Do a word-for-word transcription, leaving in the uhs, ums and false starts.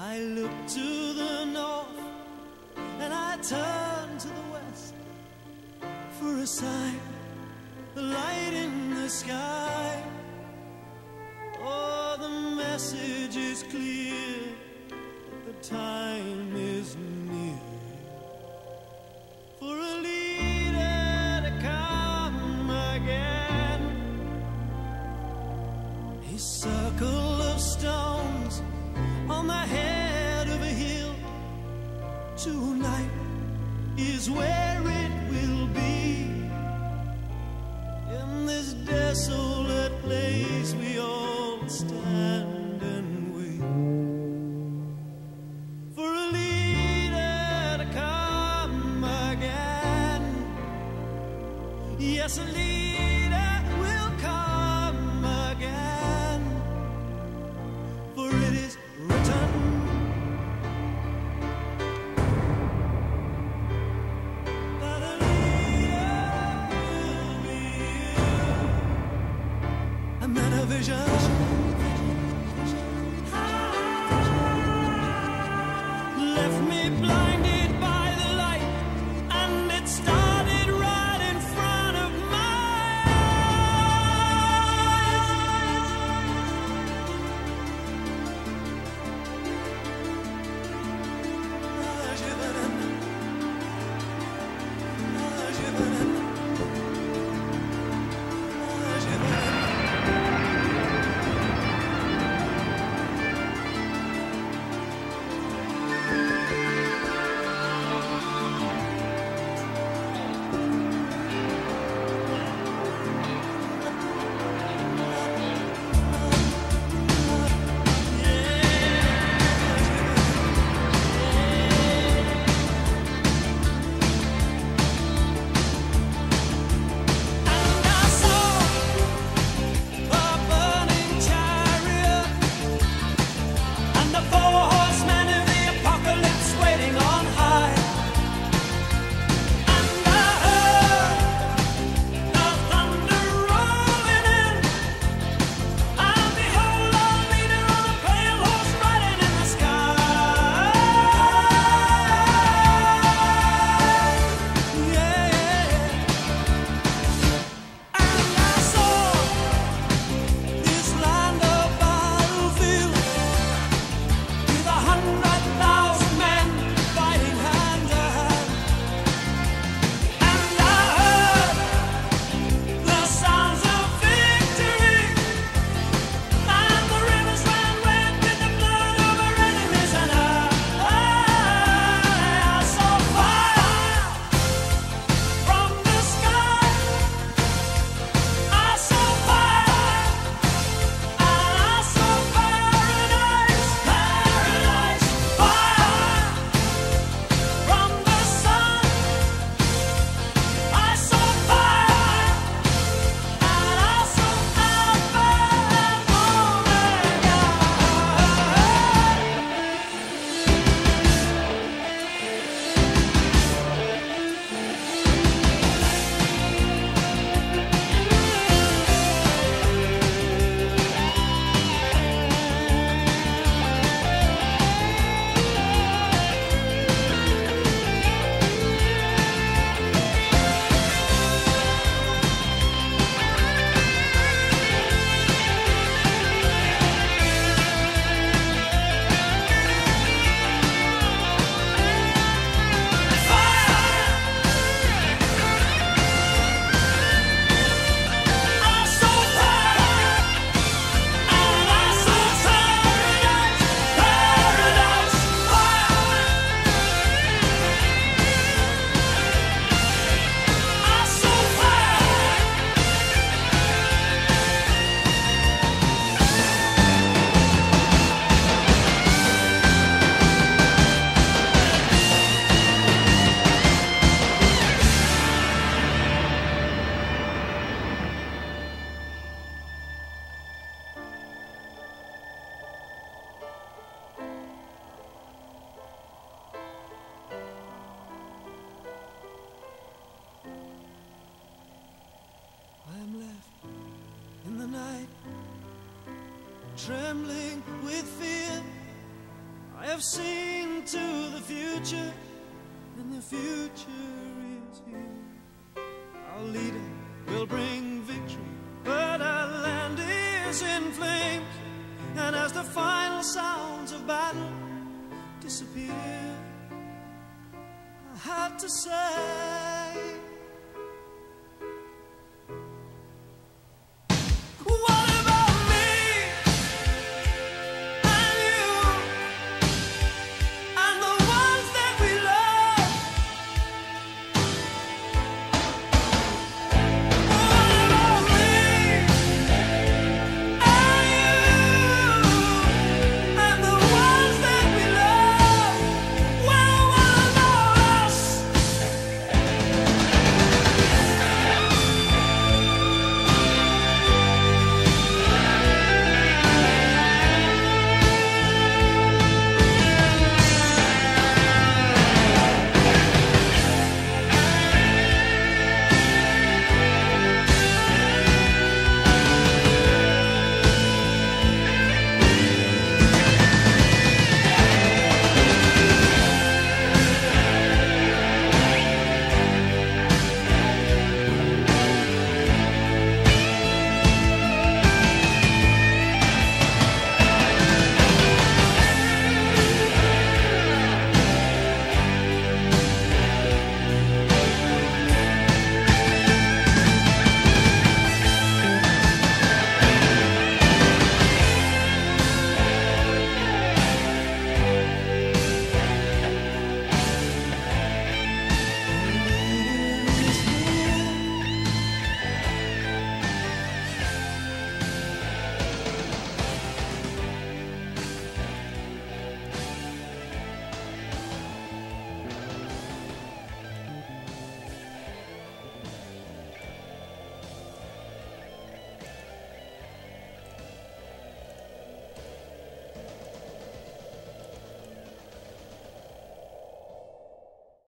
I look to the north and I turn to the west for a sign, the light in the sky. Oh, the message is clear, the time is near for a leader to come again. A circle of stones on the head of a hill, tonight is where it will be. In this desolate place we all stand and wait for a leader to come again. Yes, a leader will come again, for it is written that a leader will be you. And then a vision left me blinded by the light, and it started right in front of my eyes. trembling with fear. I have seen to the future, and the future is here. Our leader will bring victory, but our land is in flames. And as the final sounds of battle disappear, I had to say